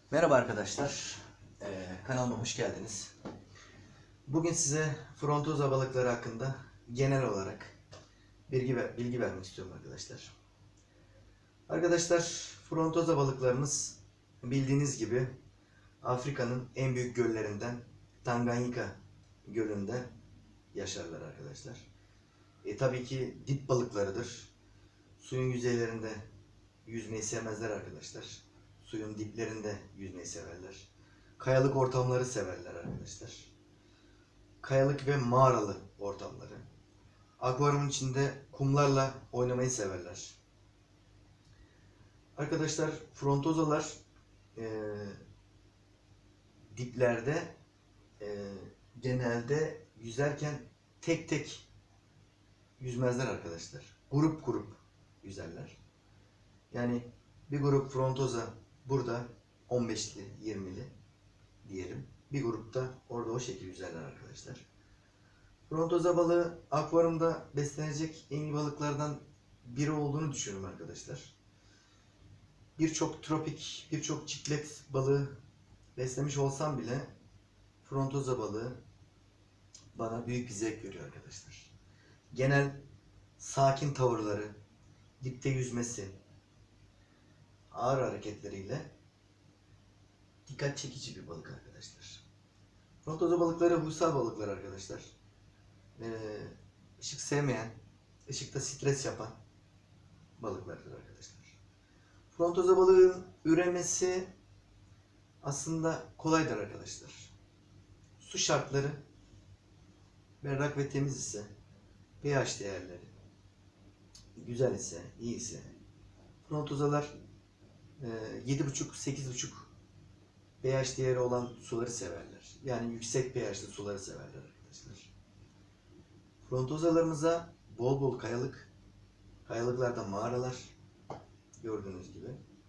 Merhaba arkadaşlar, kanalıma hoş geldiniz. Bugün size frontoza balıkları hakkında genel olarak bilgi vermek istiyorum arkadaşlar. Arkadaşlar, frontoza balıklarımız bildiğiniz gibi Afrika'nın en büyük göllerinden Tanganyika Gölü'nde yaşarlar arkadaşlar. Tabii ki dip balıklarıdır. Suyun yüzeylerinde yüzmeyi sevmezler arkadaşlar. Suyun diplerinde yüzmeyi severler. Kayalık ortamları severler arkadaşlar. Kayalık ve mağaralı ortamları. Akvaryumun içinde kumlarla oynamayı severler. Arkadaşlar frontozalar diplerde genelde yüzerken tek tek yüzmezler arkadaşlar. Grup grup yüzerler. Yani bir grup frontoza burada 15'li 20'li diyelim. Bir grupta orada o şekilde yüzerler arkadaşlar. Frontoza balığı akvaryumda beslenecek en iyi balıklardan biri olduğunu düşünüyorum arkadaşlar. Birçok tropik, birçok çiklet balığı beslemiş olsam bile frontoza balığı bana büyük bir zevk veriyor arkadaşlar. Genel sakin tavırları, dipte yüzmesi, ağır hareketleriyle dikkat çekici bir balık arkadaşlar. Frontoza balıkları huysal balıklar arkadaşlar. Işık sevmeyen, ışıkta stres yapan balıklardır arkadaşlar. Frontoza balığın üremesi aslında kolaydır arkadaşlar. Su şartları berrak ve temiz ise, pH değerleri güzel ise, iyi ise frontozalar 7,5-8,5 pH değeri olan suları severler. Yani yüksek pH'li suları severler arkadaşlar. Frontozalarımıza bol bol kayalıklarda mağaralar gördüğünüz gibi.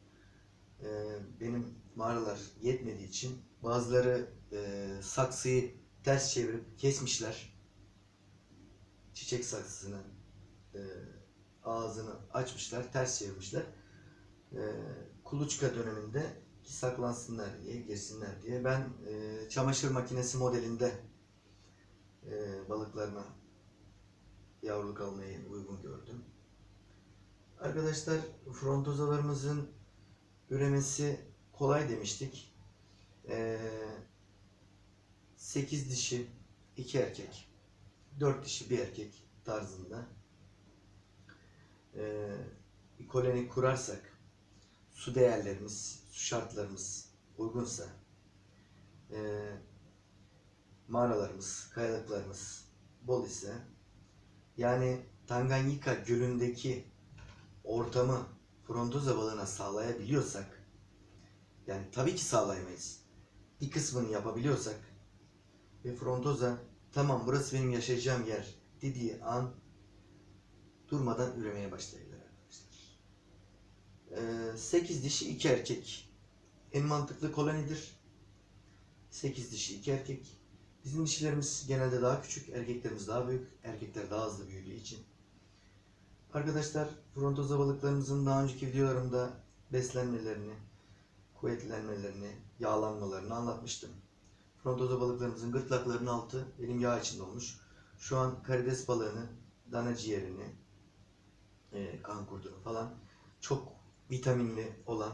Benim mağaralar yetmediği için bazıları saksıyı ters çevirip kesmişler. Çiçek saksısını ağzını açmışlar, ters çevirmişler. Kuluçka döneminde saklansınlar diye, girsinler diye. Ben çamaşır makinesi modelinde balıklarına yavruluk almayı uygun gördüm. Arkadaşlar frontozalarımızın üremesi kolay demiştik. 8 dişi 2 erkek, 4 dişi 1 erkek tarzında bir koloni kurarsak, su değerlerimiz, su şartlarımız uygunsa, mağaralarımız, kayalıklarımız bol ise, yani Tanganyika Gölü'ndeki ortamı frontoza balığına sağlayabiliyorsak, yani tabii ki sağlayamayız, bir kısmını yapabiliyorsak ve frontoza tamam burası benim yaşayacağım yer dediği an durmadan üremeye başlayabilir arkadaşlar. 8 dişi 2 erkek en mantıklı kolonidir. 8 dişi 2 erkek. Bizim dişilerimiz genelde daha küçük, erkeklerimiz daha büyük. Erkekler daha hızlı büyüdüğü için. Arkadaşlar frontoza balıklarımızın daha önceki videolarımda beslenmelerini, kuvvetlenmelerini, yağlanmalarını anlatmıştım. Frontoza balıklarımızın gırtlaklarının altı benim yağ içinde olmuş. Şu an karides balığını, dana ciğerini, kan kurdunu falan çok vitaminli olan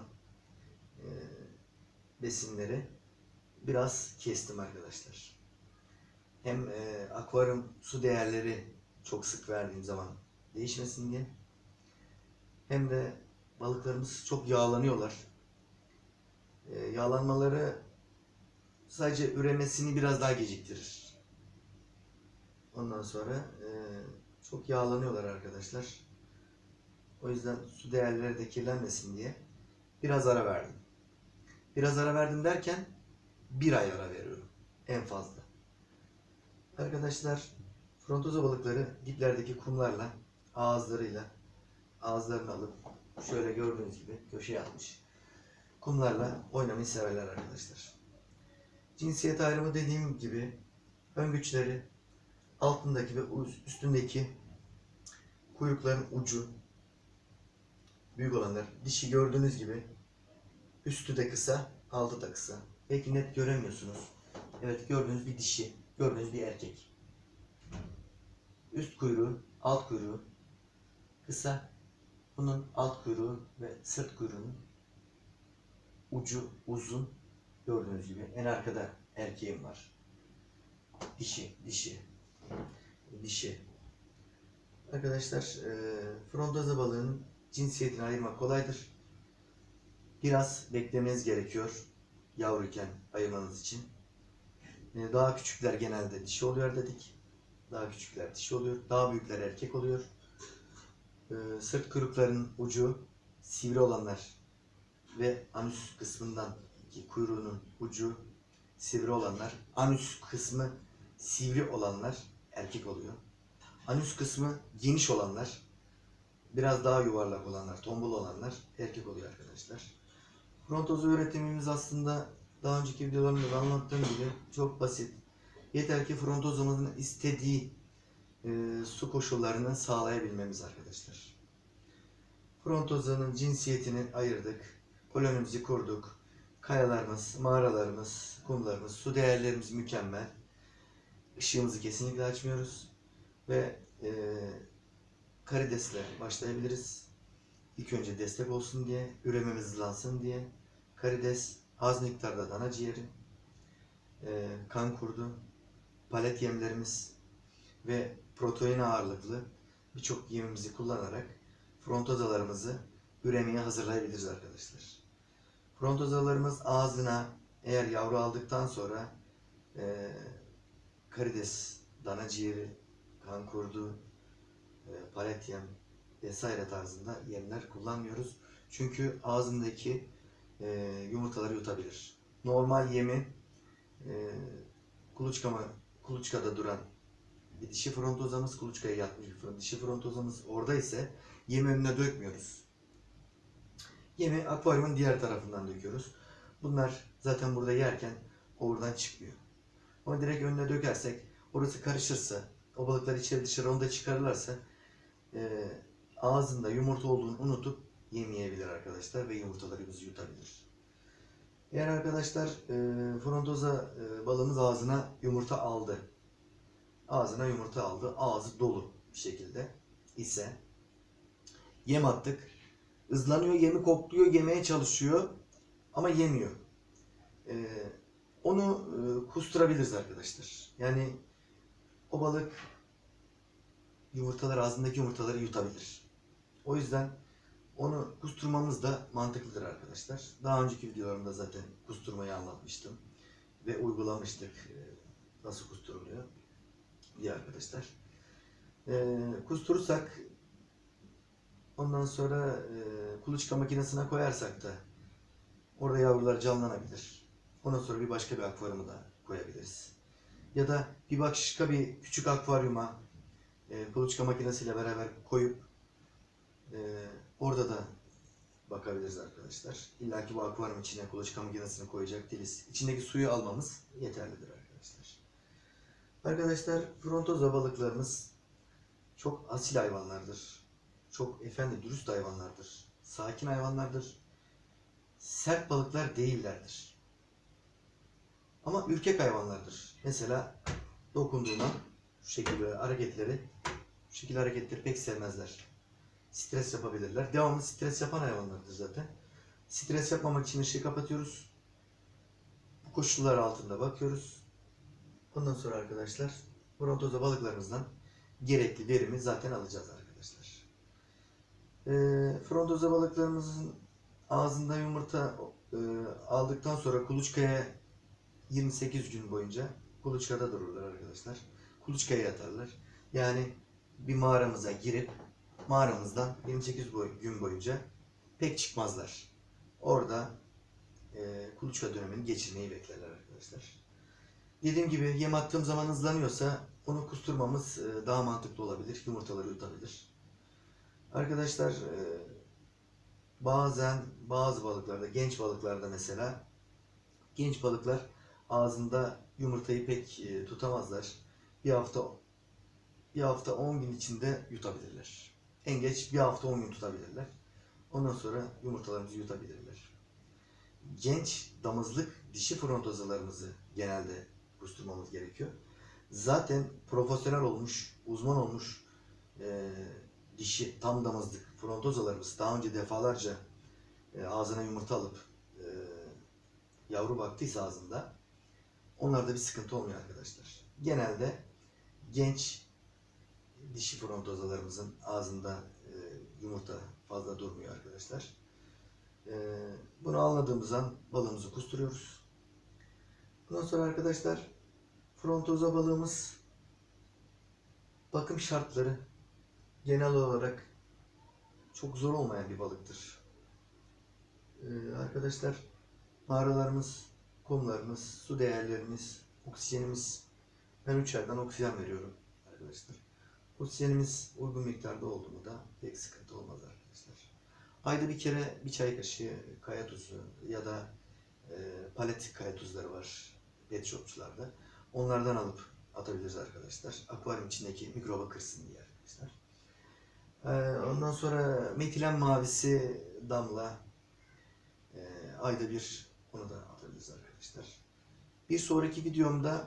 besinleri biraz kestim arkadaşlar. Hem akvaryum su değerleri çok sık verdiğim zaman değişmesin diye, hem de balıklarımız çok yağlanıyorlar. Yağlanmaları sadece üremesini biraz daha geciktirir. Ondan sonra çok yağlanıyorlar arkadaşlar. O yüzden su değerleri de kirlenmesin diye biraz ara verdim. Biraz ara verdim derken bir ay ara veriyorum en fazla. Arkadaşlar frontoza balıkları diplerdeki kumlarla ağızlarını alıp şöyle gördüğünüz gibi köşeye atmış. Kumlarla oynamayı severler arkadaşlar. Cinsiyet ayrımı dediğim gibi ön güçleri altındaki ve üstündeki kuyrukların ucu büyük olanlar dişi gördüğünüz gibi, üstü de kısa, Altı da kısa. Belki net göremiyorsunuz. Evet, gördüğünüz bir dişi, gördüğünüz bir erkek. Üst kuyruğu, alt kuyruğu kısa. Bunun alt kuyruğu ve sırt kuyruğunun ucu uzun. Gördüğünüz gibi en arkada erkeğim var. Dişi. Arkadaşlar, frondoza balığının cinsiyetini ayırmak kolaydır. Biraz beklemeniz gerekiyor yavruyken ayırmanız için. Daha küçükler genelde dişi oluyor dedik. Daha küçükler dişi oluyor. Daha büyükler erkek oluyor. Sırt kuyruklarının ucu sivri olanlar ve anüs kısmından kuyruğunun ucu sivri olanlar, anüs kısmı sivri olanlar erkek oluyor. Anüs kısmı geniş olanlar, biraz daha yuvarlak olanlar, tombul olanlar erkek oluyor arkadaşlar. Frontoza üretimimiz aslında daha önceki videolarımda da anlattığım gibi çok basit. Yeter ki frontozamızın istediği su koşullarını sağlayabilmemiz arkadaşlar. Frontozanın cinsiyetini ayırdık. Kolonimizi kurduk. Kayalarımız, mağaralarımız, kumlarımız, su değerlerimiz mükemmel. Işığımızı kesinlikle açmıyoruz. Ve karidesle başlayabiliriz. İlk önce destek olsun diye, ürememiz hızlansın diye. Karides, az miktarda dana ciğeri, kan kurdu, palet yemlerimiz ve protein ağırlıklı birçok yemimizi kullanarak frontozalarımızı üremeye hazırlayabiliriz arkadaşlar. Frontozalarımız ağzına eğer yavru aldıktan sonra karides, dana ciğeri, kan kurdu, palet yem vesaire tarzında yemler kullanmıyoruz. Çünkü ağzındaki yumurtaları yutabilir. Normal yemi kuluçkada duran bir dişi frontozamız, kuluçkaya yatmış bir dişi frontozamız orada ise yemi önüne dökmüyoruz. Yemi akvaryumun diğer tarafından döküyoruz. Bunlar zaten burada yerken oradan çıkmıyor. Ama direkt önüne dökersek, orası karışırsa, o balıklar içeri dışarı onu da çıkarırlarsa ağzında yumurta olduğunu unutup yemeyebilir arkadaşlar ve yumurtalarımızı yutabilir. Eğer arkadaşlar frontoza balığımız ağzına yumurta aldı. Ağzı dolu bir şekilde ise yem attık. Hızlanıyor, yemi kokluyor, yemeye çalışıyor ama yemiyor. Onu kusturabiliriz arkadaşlar. Yani o balık ağzındaki yumurtaları yutabilir. O yüzden onu kusturmamız da mantıklıdır arkadaşlar. Daha önceki videolarımda zaten kusturmayı anlatmıştım ve uygulamıştık nasıl kusturuluyor diye arkadaşlar. Kusturursak ondan sonra kuluçka makinesine koyarsak da orada yavrular canlanabilir. Ondan sonra bir başka bir akvaryuma da koyabiliriz. Ya da başka bir küçük akvaryuma kuluçka makinesiyle beraber koyup orada da bakabiliriz arkadaşlar. İlla ki bu akvaryum içine kuluçka makinesini koyacak değiliz. İçindeki suyu almamız yeterlidir arkadaşlar. Arkadaşlar, frontoza balıklarımız çok asil hayvanlardır. Çok efendi, dürüst hayvanlardır. Sakin hayvanlardır. Sert balıklar değillerdir. Ama ürkek hayvanlardır. Mesela dokunduğuna şu şekilde hareketleri pek sevmezler. Stres yapabilirler. Devamlı stres yapan hayvanlardır zaten. Stres yapmamak için ışığı kapatıyoruz. Bu koşullar altında bakıyoruz. Ondan sonra arkadaşlar frontoza balıklarımızdan gerekli verimi zaten alacağız arkadaşlar. Frontoza balıklarımızın ağzında yumurta aldıktan sonra kuluçkaya 28 gün boyunca kuluçkada dururlar arkadaşlar. Kuluçkaya yatarlar. Yani bir mağaramıza girip mağaramızdan 28 gün boyunca pek çıkmazlar. Orada kuluçka dönemini geçirmeyi beklerler arkadaşlar. Dediğim gibi yem attığım zaman hızlanıyorsa onu kusturmamız daha mantıklı olabilir. Yumurtaları yutabilir. Arkadaşlar bazen bazı balıklarda, genç balıklarda mesela genç balıklar ağzında yumurtayı pek tutamazlar. Bir hafta 10 gün içinde yutabilirler. En geç bir hafta 10 gün tutabilirler. Ondan sonra yumurtalarımızı yutabilirler. genç damızlık dişi frontozalarımızı genelde kusturmamız gerekiyor. Zaten profesyonel olmuş, uzman olmuş dişi tam damızlık frontozalarımız daha önce defalarca ağzına yumurta alıp yavru baktıysa ağzında, onlarda bir sıkıntı olmuyor arkadaşlar. Genelde genç dişi frontozalarımızın ağzında yumurta fazla durmuyor arkadaşlar. Bunu anladığımız an balığımızı kusturuyoruz. Bundan sonra arkadaşlar frontoza balığımız bakım şartları genel olarak çok zor olmayan bir balıktır. Arkadaşlar mağaralarımız, kumlarımız, su değerlerimiz, oksijenimiz, ben 3 yerden oksijen veriyorum arkadaşlar. Oksijenimiz uygun miktarda oldu mu da pek sıkıntı olmaz arkadaşlar. Ayda bir kere bir çay kaşığı kaya tuzu ya da palet kaya tuzları var pet shopçularda. Onlardan alıp atabiliriz arkadaşlar. Akvaryum içindeki mikroba kırsın diye arkadaşlar. Ondan sonra metilen mavisi damla ayda bir, onu da atabiliriz arkadaşlar. Bir sonraki videomda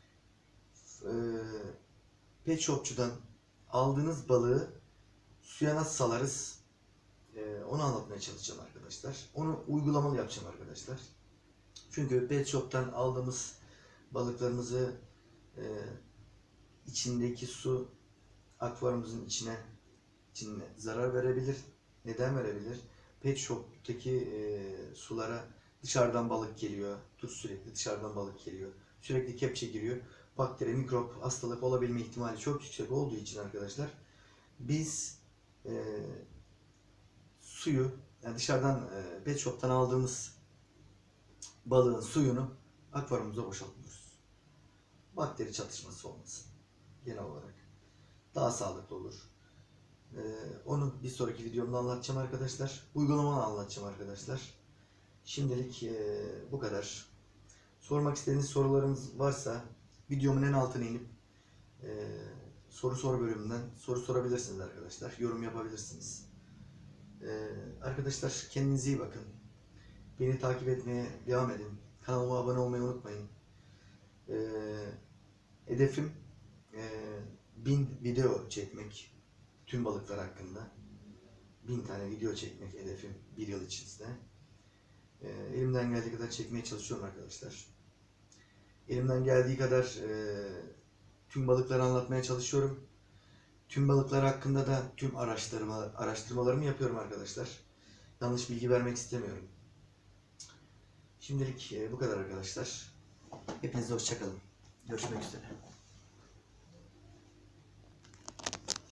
pet shopçudan aldığınız balığı suya nasıl salarız onu anlatmaya çalışacağım arkadaşlar. Onu uygulamalı yapacağım arkadaşlar. Çünkü pet shop'tan aldığımız balıklarımızı içindeki su akvaryumumuzun içine zarar verebilir. Neden verebilir? Pet shop'taki sulara dışarıdan balık geliyor. Sürekli dışarıdan balık geliyor. Sürekli kepçe giriyor. Bakteri, mikrop, hastalık olabilme ihtimali çok yüksek olduğu için arkadaşlar biz suyu, yani dışarıdan pet shop'tan aldığımız balığın suyunu akvaryumumuza boşaltmıyoruz. Bakteri çatışması olmasın. Genel olarak daha sağlıklı olur. Onu bir sonraki videomda anlatacağım arkadaşlar. Uygulamalı anlatacağım arkadaşlar. Şimdilik bu kadar. Sormak istediğiniz sorularınız varsa videomun en altına inip soru bölümünden soru sorabilirsiniz arkadaşlar. Yorum yapabilirsiniz. Arkadaşlar kendinize iyi bakın. Beni takip etmeye devam edin. Kanalıma abone olmayı unutmayın. Hedefim 1000 video çekmek. Tüm balıklar hakkında 1000 tane video çekmek hedefim bir yıl içinde. Elimden geldiği kadar çekmeye çalışıyorum arkadaşlar. Elimden geldiği kadar tüm balıkları anlatmaya çalışıyorum. Tüm balıklar hakkında da tüm araştırmalarımı yapıyorum arkadaşlar. Yanlış bilgi vermek istemiyorum. Şimdilik bu kadar arkadaşlar. Hepinize hoşça kalın. Görüşmek üzere.